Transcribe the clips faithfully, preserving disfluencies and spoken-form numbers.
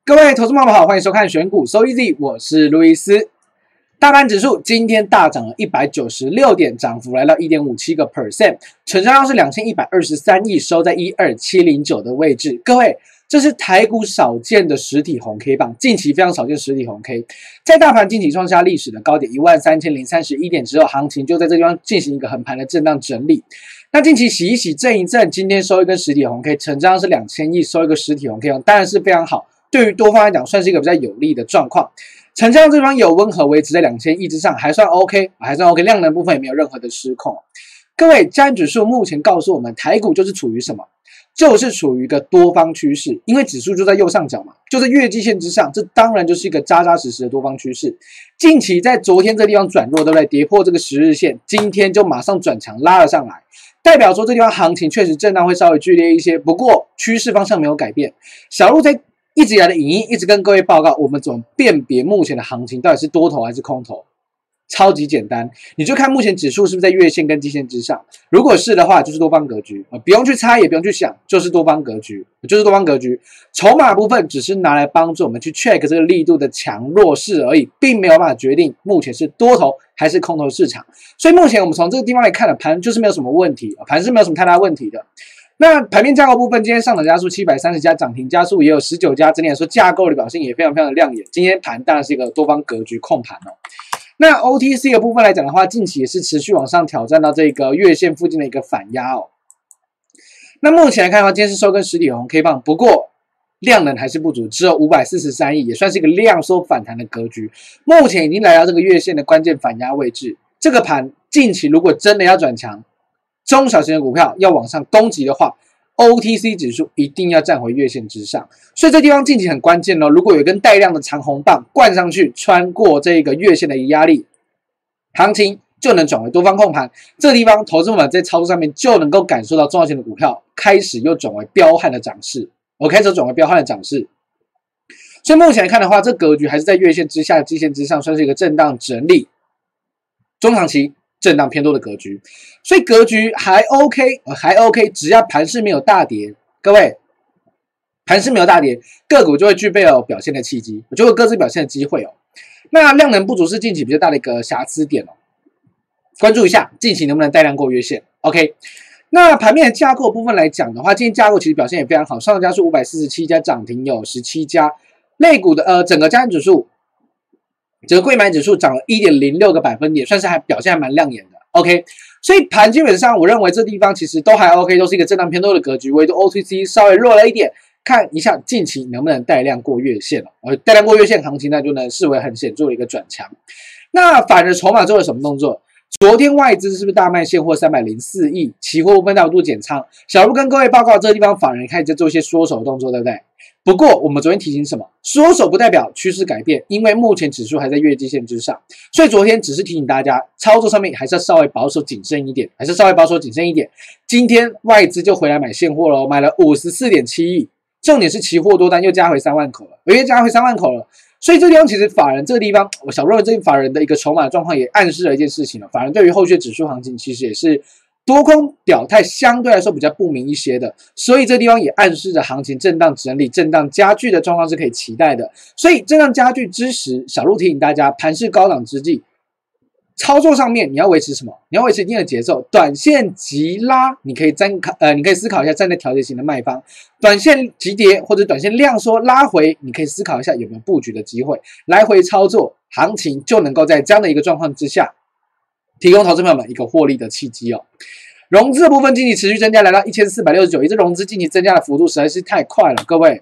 各位投资朋友们好，欢迎收看选股 So Easy， 我是路易斯。大盘指数今天大涨了一百九十六点，涨幅来到 百分之一点五七， 成交量是两千一百二十三亿，收在一二七零九的位置。各位，这是台股少见的实体红 K 棒，近期非常少见实体红 K。在大盘近期创下历史的高点一万三千零三十一点之后，行情就在这地方进行一个横盘的震荡整理。那近期洗一洗震一震，今天收一根实体红 K， 成交量是两千亿，收一个实体红 K， 当然是非常好。对于多方来讲，算是一个比较有利的状况。成交量这地方有温和维持在两千亿之上，还算 OK， 还算 OK， 量能部分也没有任何的失控。各位，加权指数目前告诉我们，台股就是处于什么？就是处于一个多方趋势，因为指数就在右上角嘛，就在月季线之上，这当然就是一个扎扎实实的多方趋势。近期在昨天这地方转弱，对不对？跌破这个十日线，今天就马上转强拉了上来，代表说这地方行情确实震荡会稍微剧烈一些，不过趋势方向没有改变。小路在一直以来的影音一直跟各位报告，我们怎么辨别目前的行情到底是多头还是空头？超级简单，你就看目前指数是不是在月线跟季线之上。如果是的话，就是多方格局，不用去猜，也不用去想，就是多方格局，就是多方格局。筹码部分只是拿来帮助我们去 check 这个力度的强弱势而已，并没有办法决定目前是多头还是空头市场。所以目前我们从这个地方来看的盘就是没有什么问题，盘是没有什么太大问题的。那盘面架构部分，今天上涨家数七百三十家，涨停家数也有十九家，整体来说架构的表现也非常非常的亮眼。今天盘当然是一个多方格局控盘哦。那 O T C 的部分来讲的话，近期也是持续往上挑战到这个月线附近的一个反压哦。那目前来看的话，今天是收根实体红 K 棒，不过量能还是不足，只有五百四十三亿，也算是一个量缩反弹的格局。目前已经来到这个月线的关键反压位置，这个盘近期如果真的要转强，中小型的股票要往上攻击的话， O T C 指数一定要站回月线之上，所以这地方近期很关键哦。如果有一根带量的长红棒灌上去，穿过这个月线的压力，行情就能转为多方控盘。这个地方，投资者们在操作上面就能够感受到中小型的股票开始又转为彪悍的涨势，我开始转为彪悍的涨势。所以目前来看的话，这格局还是在月线之下、季线之上，算是一个震荡整理，中长期震荡偏多的格局，所以格局还 OK， 还 OK， 只要盘势没有大跌，各位，盘势没有大跌，个股就会具备有表现的契机，就会有各自表现的机会哦。那量能不足是近期比较大的一个瑕疵点哦，关注一下近期能不能带量过月线 ，OK。那盘面的架构部分来讲的话，今天架构其实表现也非常好，上涨家数五百四十七家，涨停有十七家，类股的呃整个加权指数。整个柜买指数涨了 一点零六个百分点，算是还表现还蛮亮眼的 ，OK。所以盘基本上我认为这地方其实都还 OK， 都是一个震荡偏多的格局，唯独 O T C 稍微弱了一点，看一下近期能不能带量过月线了。呃，带量过月线行情那就能视为很显著的一个转强。那反而筹码做了什么动作？昨天外资是不是大卖现货三百零四亿，期货部分大幅度减仓？小卢跟各位报告，这个地方法人开始在做一些缩手的动作，对不对？不过我们昨天提醒什么？缩手不代表趋势改变，因为目前指数还在月季线之上，所以昨天只是提醒大家，操作上面还是要稍微保守谨慎一点，还是稍微保守谨慎一点。今天外资就回来买现货了，买了 五十四点七亿，重点是期货多单又加回三万口了，又加回三万口了。所以这地方其实法人这个地方，我小认为这法人的一个筹码状况也暗示了一件事情了，法人对于后续指数行情其实也是多空表态相对来说比较不明一些的，所以这地方也暗示着行情震荡整理、震荡加剧的状况是可以期待的。所以震荡加剧之时，小路提醒大家，盘势高档之际，操作上面你要维持什么？你要维持一定的节奏。短线急拉，你可以参考呃，你可以思考一下站在调节型的卖方；短线急跌或者短线量缩拉回，你可以思考一下有没有布局的机会。来回操作，行情就能够在这样的一个状况之下，提供投资朋友们一个获利的契机哦。融资的部分近期持续增加，来到一千四百六十九亿，这融资近期增加的幅度实在是太快了，各位。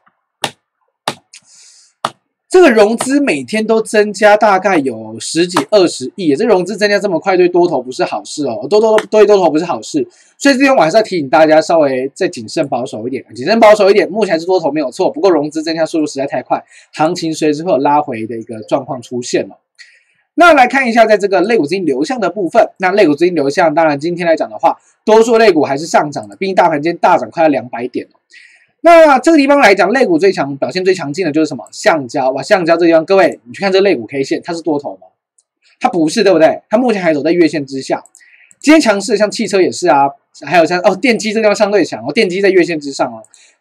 这个融资每天都增加大概有十几二十亿，这融资增加这么快，对多头不是好事哦，多多对多头不是好事，所以这边我还是要提醒大家稍微再谨慎保守一点，谨慎保守一点。目前还是多头没有错，不过融资增加速度实在太快，行情随时会有拉回的一个状况出现了。那来看一下，在这个类股资金流向的部分，那类股资金流向，当然今天来讲的话，多数类股还是上涨的，毕竟大盘今天大涨快要两百点了。那这个地方来讲，类股最强表现最强劲的就是什么？橡胶哇，橡胶这地方，各位你去看这个类股 K 线，它是多头吗？它不是，对不对？它目前还走在月线之下。今天强势的像汽车也是啊，还有像哦电机这地方相对强哦，电机在月线之上哦。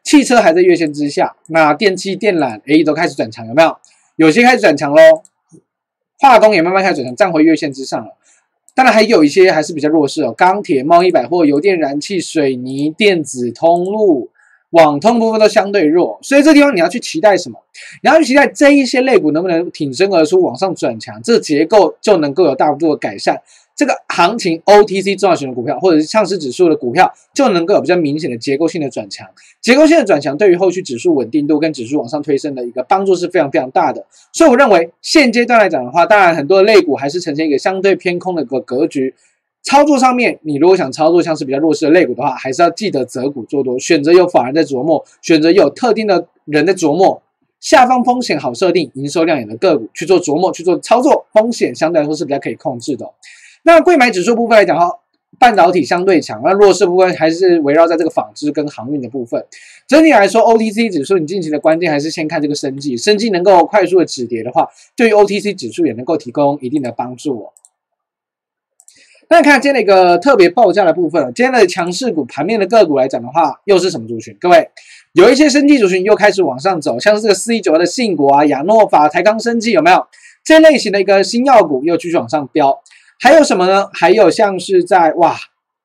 汽车还在月线之下，那电器电缆诶都开始转强，有没有？有些开始转强喽，化工也慢慢开始转强，站回月线之上了。当然还有一些还是比较弱势哦，钢铁、贸易百货、油电燃气、水泥、电子、通路、网通部分都相对弱，所以这地方你要去期待什么？你要去期待这一些类股能不能挺身而出，往上转强，这个结构就能够有大幅度的改善。这个行情 O T C 重要型的股票，或者是上市指数的股票，就能够有比较明显的结构性的转强。结构性的转强对于后续指数稳定度跟指数往上推升的一个帮助是非常非常大的。所以我认为现阶段来讲的话，当然很多的类股还是呈现一个相对偏空的一个格局。操作上面，你如果想操作像是比较弱势的类股的话，还是要记得择股做多，选择有法人在琢磨，选择有特定的人在琢磨。下方风险好设定、营收亮眼的个股去做琢磨、去做操作，风险相对来说是比较可以控制的。那贵买指数部分来讲的话，半导体相对强，那弱势部分还是围绕在这个纺织跟航运的部分。整体来说 ，O T C 指数你近期的关键还是先看这个生技，生技能够快速的止跌的话，对于 O T C 指数也能够提供一定的帮助哦。那看今天的一个特别报价的部分，今天的强势股盘面的个股来讲的话，又是什么族群？各位，有一些生技族群又开始往上走，像是这个四一九二的信国啊、亚诺法、台康生技有没有？这类型的一个新药股又继续往上飙。还有什么呢？还有像是在哇，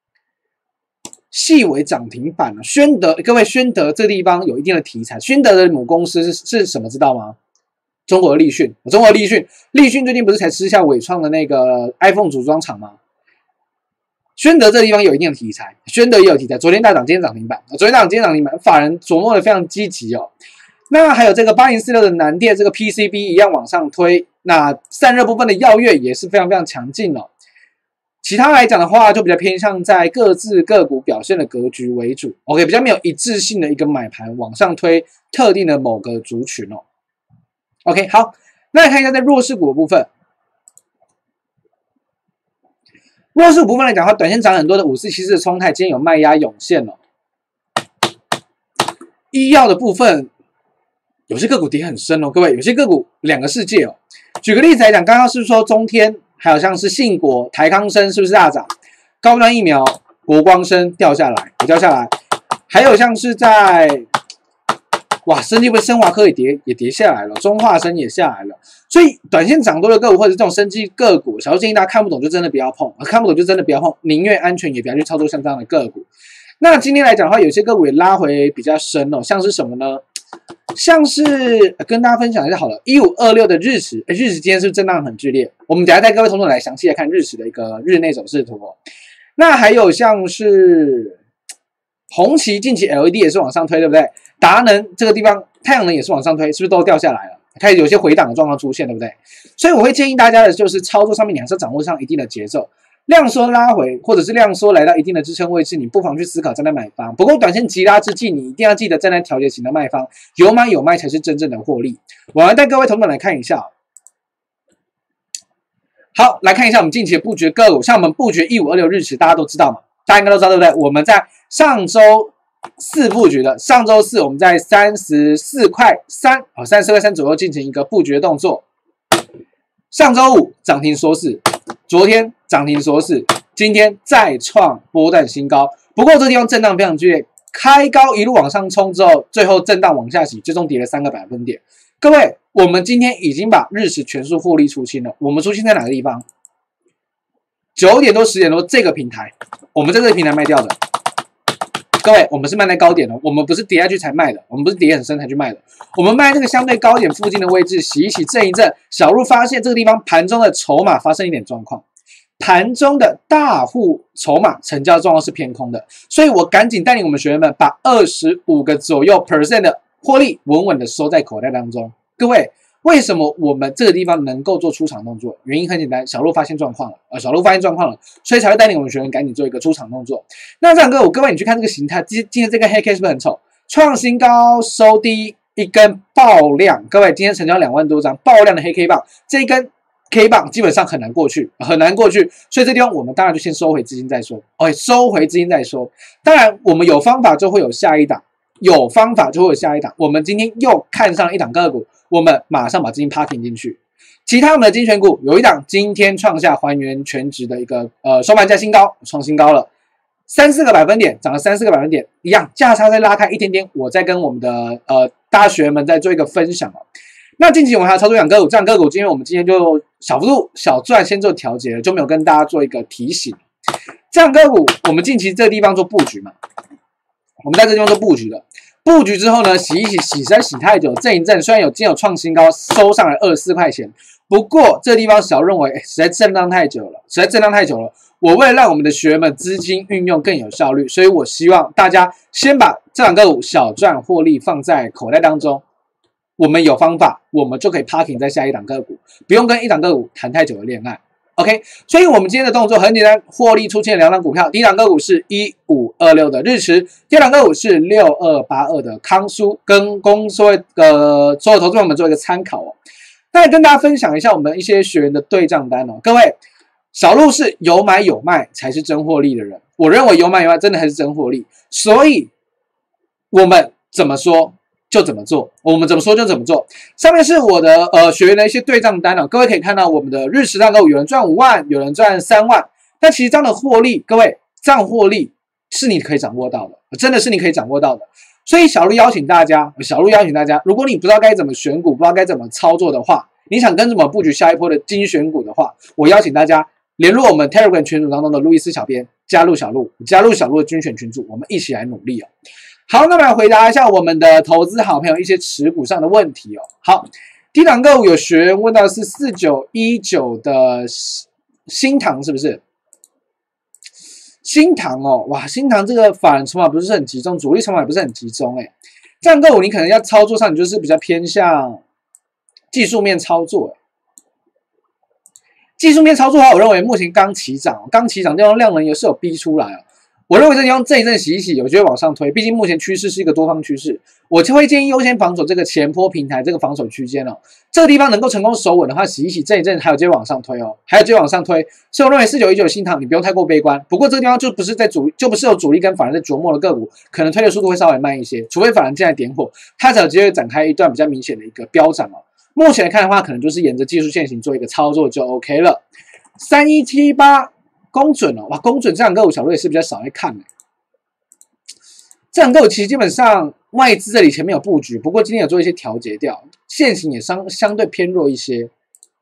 细微涨停板了。宣德，各位，宣德这个地方有一定的题材。宣德的母公司是是什么？知道吗？中国立讯，中国立讯，立讯最近不是才吃下伟创的那个 iPhone 组装厂吗？宣德这个地方有一定的题材，宣德也有题材。昨天大涨，今天涨停板。昨天大涨，今天涨停板，法人琢磨的非常积极哦。那还有这个八零四六的南电，这个 P C B 一样往上推。那散热部分的耀月也是非常非常强劲哦。其他来讲的话，就比较偏向在各自个股表现的格局为主。OK， 比较没有一致性的一个买盘往上推特定的某个族群哦。OK， 好，那来看一下在弱势股的部分。弱势股部分来讲的话，短线涨很多的五四七四的聪泰今天有卖压涌现了。医药的部分，有些个股跌很深哦，各位，有些个股两个世界哦。举个例子来讲，刚刚是说中天，还有像是信国、台康生是不是大涨？高端疫苗、国光生掉下来，也掉下来。还有像是在哇，生技不是生华科也跌也跌下来了，中化生也下来了。所以短线涨多的个股或者这种生技个股，小周建议大家看不懂就真的不要碰，看不懂就真的不要碰，宁愿安全也不要去操作像这样的个股。那今天来讲的话，有些个股也拉回比较深哦，像是什么呢？像是跟大家分享一下好了，一五二六的日食，日食今天是不是震荡很剧烈？我们等一下带各位同学来详细来看日食的一个日内走势图哦。那还有像是红旗近期 L E D 也是往上推，对不对？达能这个地方太阳能也是往上推，是不是都掉下来了？开始有些回档的状况出现，对不对？所以我会建议大家的就是操作上面你还是要掌握上一定的节奏。量缩拉回，或者是量缩来到一定的支撑位置，你不妨去思考站在买方。不过短线急拉之际，你一定要记得站在调节型的卖方，有买有卖才是真正的获利。我来带各位同仁来看一下。好，来看一下我们近期的布局个股，像我们布局一五二六日食，大家都知道嘛？大家应该都知道对不对？我们在上周四布局的，上周四我们在三十四块三，哦，三十四块三左右进行一个布局的动作。上周五涨停锁死。昨天涨停锁死，今天再创波段新高。不过这地方震荡非常剧烈，开高一路往上冲之后，最后震荡往下洗，最终跌了三个百分点。各位，我们今天已经把日食全数获利出清了。我们出清在哪个地方？九点多、十点多这个平台，我们在这个平台卖掉的。各位，我们是卖在高点的，我们不是跌下去才卖的，我们不是跌很深才去卖的，我们卖这个相对高点附近的位置，洗一洗、震一震。小路发现这个地方盘中的筹码发生一点状况，盘中的大户筹码成交状况是偏空的，所以我赶紧带领我们学员们把二十五个左右 percent 的获利稳稳的收在口袋当中。各位，为什么我们这个地方能够做出场动作？原因很简单，小路发现状况了，呃，小路发现状况了，所以才会带领我们学员赶紧做一个出场动作。那这样各位，各位你去看这个形态，今今天这根黑 K 是不是很丑？创新高收低，一根爆量。各位，今天成交两万多张，爆量的黑 K 棒，这一根 K 棒基本上很难过去，很难过去。所以这地方我们当然就先收回资金再说。OK， 收回资金再说。当然，我们有方法就会有下一档，有方法就会有下一档。我们今天又看上了一档个股。我们马上把资金 parking 进去，其他我们的精选股有一档今天创下还原全值的一个呃收盘价新高，创新高了。 三四个百分点，涨了三四个百分点，一样价差再拉开一点点，我再跟我们的呃大学员们再做一个分享哦。那近期我们还有操作两个股，这两个股，因为我们今天就小幅度小赚先做调节了，就没有跟大家做一个提醒。这两个股，我们近期这个地方做布局嘛，我们在这个地方做布局了。布局之后呢，洗一洗，洗实在洗太久，震一震，虽然有今天有创新高，收上来二十四块钱，不过这个地方小认为、欸、实在震荡太久了，实在震荡太久了。我为了让我们的学员们资金运用更有效率，所以我希望大家先把这两个股小赚获利放在口袋当中。我们有方法，我们就可以 parking 在下一档个股，不用跟一档个股谈太久的恋爱。OK， 所以我们今天的动作很简单，获利出现两档股票，第一档个股是一五二六的日驰，第二档个股是六二八二的康舒，跟供所有呃所有投资者们做一个参考哦。那跟大家分享一下我们一些学员的对账单哦，各位，小路是有买有卖才是真获利的人，我认为有买有卖真的还是真获利，所以我们怎么说就怎么做，我们怎么说就怎么做。上面是我的呃学员的一些对账单哦，各位可以看到我们的日驰档个股，有人赚五万，有人赚三万，但其实这样的获利，各位这样获利是你可以掌握到的，真的是你可以掌握到的。所以小路邀请大家，小路邀请大家，如果你不知道该怎么选股，不知道该怎么操作的话，你想跟着我们布局下一波的精选股的话，我邀请大家联络我们 Telegram 群组当中的路易斯小编，加入小路，加入小路的精选群组，我们一起来努力哦。好，那么来回答一下我们的投资好朋友一些持股上的问题哦。好，第一档个股有学员问到的是四九一九的新唐，是不是？新唐哦，哇，新唐这个法人筹码不是很集中，主力筹码也不是很集中，哎，这样个股你可能要操作上，你就是比较偏向技术面操作。技术面操作的话，我认为目前刚起涨，刚起涨这种量能也是有逼出来哦。我认为这地方这一阵洗一洗，我觉得往上推，毕竟目前趋势是一个多方趋势，我就会建议优先防守这个前波平台这个防守区间哦。这个地方能够成功守稳的话，洗一洗这一阵还有机会往上推哦，还有机会往上推。所以我认为四九一九新唐你不用太过悲观，不过这个地方就不是在主，就不是有主力跟法人在琢磨的个股，可能推的速度会稍微慢一些，除非法人进来点火，它才有机会展开一段比较明显的一个飙涨哦。目前来看的话，可能就是沿着技术线型做一个操作就 OK 了。三一七八公准哦，哇，公准这两个股小路也是比较少来看的。这两个股其实基本上外资这里前面有布局，不过今天有做一些调节掉，线型也相相对偏弱一些。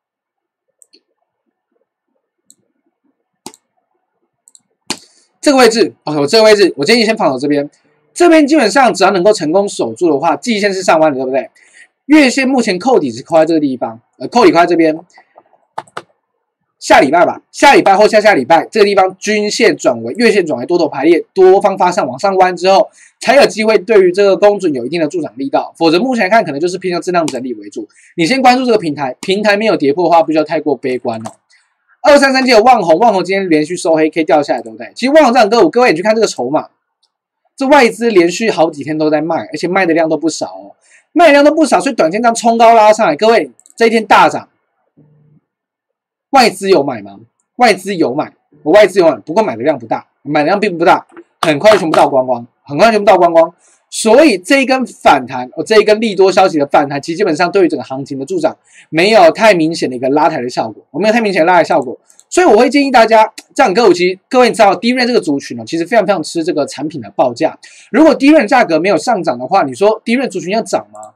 这个位置 ，OK， 我这个位置，我建议先放到这边。这边基本上只要能够成功守住的话，季线是上弯的，对不对？月线目前扣底是扣在这个地方，呃，扣底扣在这边。下礼拜吧，下礼拜或下下礼拜，这个地方均线转为月线转为多头排列，多方发上往上弯之后，才有机会对于这个公准有一定的助长力道。否则目前来看，可能就是偏向震荡整理为主。你先关注这个平台，平台没有跌破的话，不需要太过悲观哦。二三三七有旺宏，旺宏今天连续收黑 K 掉下来，对不对？其实旺宏这两个股，各位你去看这个筹码，这外资连续好几天都在卖，而且卖的量都不少哦，卖的量都不少，所以短线这样冲高拉上来，各位这一天大涨。外资有买吗？外资有买，我外资有买，不过买的量不大，买的量并不大，很快全部倒光光，很快全部倒光光。所以这一根反弹，哦，这一根利多消息的反弹，其实基本上对于整个行情的助长没有太明显的一个拉抬的效果，我没有太明显的拉抬效果。所以我会建议大家，这样个股其实各位你知道，低润这个族群呢，其实非常非常吃这个产品的报价。如果低润价格没有上涨的话，你说低润族群要涨吗？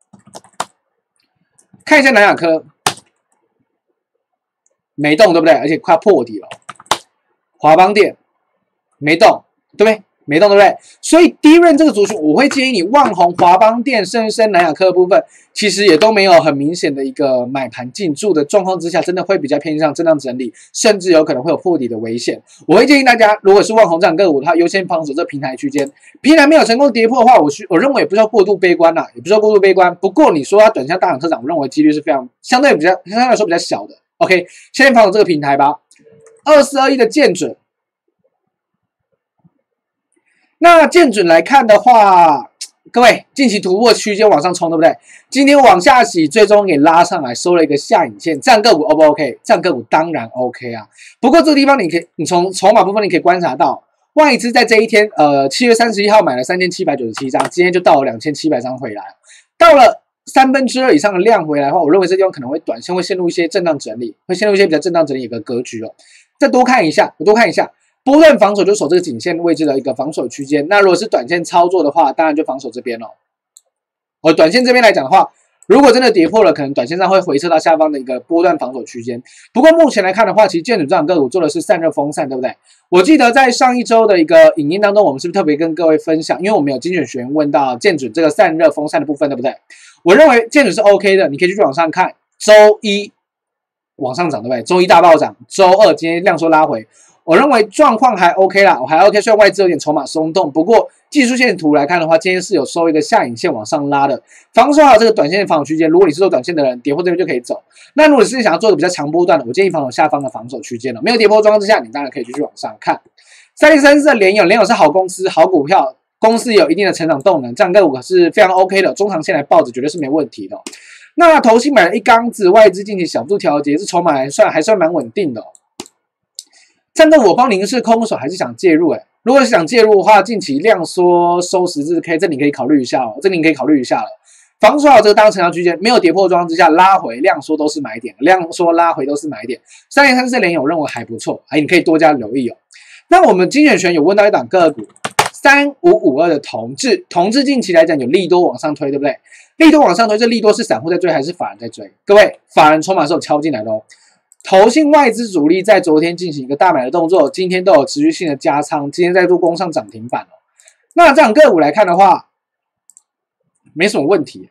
看一下南亚科。没动，对不对？而且快破底了。华邦电没动，对不对？没动，对不对？所以低润这个族群，我会建议你旺宏、华邦电、深深、南亚科的部分，其实也都没有很明显的一个买盘进驻的状况之下，真的会比较偏向震荡整理，甚至有可能会有破底的危险。我会建议大家，如果是旺宏这样个股的话，优先防守这平台区间。平台没有成功跌破的话，我需我认为也不需要过度悲观啦，也不需要过度悲观。不过你说它短线大涨特涨，我认为几率是非常相对比较相对来说比较小的。OK， 先防守这个平台吧。二四二一的建准，那建准来看的话，各位近期突破区间往上冲，对不对？今天往下洗，最终给拉上来，收了一个下影线，这样个股 O 不 OK？ 这样个股当然 OK 啊。不过这个地方你可以，你从筹码部分你可以观察到，外资在这一天，呃，七月三十一号买了三千七百九十七张，今天就到了两千七百张回来，到了三分之二以上的量回来的话，我认为这地方可能会短线会陷入一些震荡整理，会陷入一些比较震荡整理的一个格局哦。再多看一下，我多看一下， 波段防守就守这个颈线位置的一个防守区间。那如果是短线操作的话，当然就防守这边了。而短线这边来讲的话，如果真的跌破了，可能短线上会回撤到下方的一个波段防守区间。不过目前来看的话，其实建准这档个股做的是散热风扇，对不对？我记得在上一周的一个影音当中，我们是不是特别跟各位分享？因为我们有精选学员问到建准这个散热风扇的部分，对不对？我认为建准是 OK 的，你可以继续往上看。周一往上涨，对不对？周一大暴涨，周二今天量缩拉回。我认为状况还 OK 啦，我还 OK， 虽然外资有点筹码松动，不过技术线图来看的话，今天是有收一个下影线往上拉的，防守好这个短线的防守区间。如果你是做短线的人，跌破这边就可以走。那如果是想要做的比较长波段的，我建议防守下方的防守区间了。没有跌破状况之下，你当然可以继续往上看。三零三四的联咏，联咏是好公司、好股票，公司也有一定的成长动能，这样个股是非常 OK 的，中长线来抱着绝对是没问题的。那投信买了一缸子，外资近期小度调节，是筹码还算还算蛮稳定的、哦。战斗我方您是空手还是想介入？哎，如果是想介入的话，近期量缩收十字 K， 这你可以考虑一下哦，这你可以考虑一下了。防守好这个当成交区间，没有跌破状况之下拉回量缩都是买点，量缩拉回都是买点。三零三四联咏认为还不错，哎，你可以多加留意哦。那我们精选学有问到一档个股三五五二的同志，同志近期来讲有利多往上推，对不对？利多往上推，这利多是散户在追还是法人在追？各位，法人筹码是有敲进来的哦。投信外资主力在昨天进行一个大买的动作，今天都有持续性的加仓，今天再度攻上涨停板哦。那这样个股来看的话，没什么问题。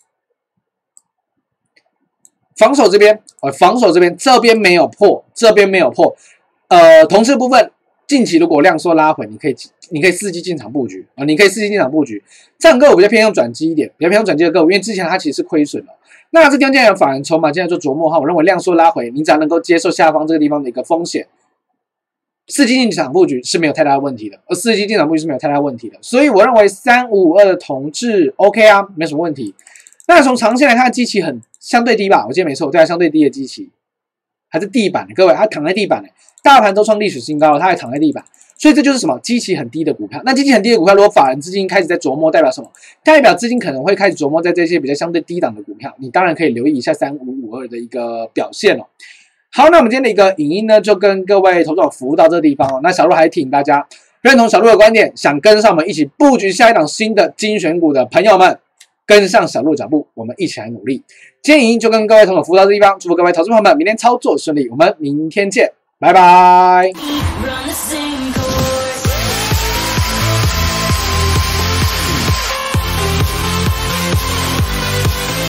防守这边，呃，防守这边这边没有破，这边没有破。呃，同志部分，近期如果量缩拉回，你可以你可以伺机进场布局啊、呃，你可以伺机进场布局。这样个股比较偏向转机一点，比较偏向转机的个股，因为之前它其实是亏损了。那这地方既然有法人筹码，现在做琢磨哈，我认为量缩拉回，你只要能够接受下方这个地方的一个风险，伺机进场布局是没有太大的问题的，而伺机进场布局是没有太大问题的，所以我认为三五五二的同志 OK 啊，没什么问题。那从长线来看，基期很相对低吧？我记得没错，对啊，相对低的基期，还是地板，各位，它躺在地板，大盘都创历史新高了，它还躺在地板。所以这就是什么？基期很低的股票。那基期很低的股票，如果法人资金开始在琢磨，代表什么？代表资金可能会开始琢磨在这些比较相对低档的股票。你当然可以留意一下三五五二的一个表现哦。好，那我们今天的一个影音呢，就跟各位投资者服务到这个地方哦。那小鹿还提醒大家，认同小鹿的观点，想跟上我们一起布局下一档新的精选股的朋友们，跟上小鹿脚步，我们一起来努力。今天影音就跟各位投资者服务到这个地方，祝福各位投资朋友们明天操作顺利，我们明天见，拜拜。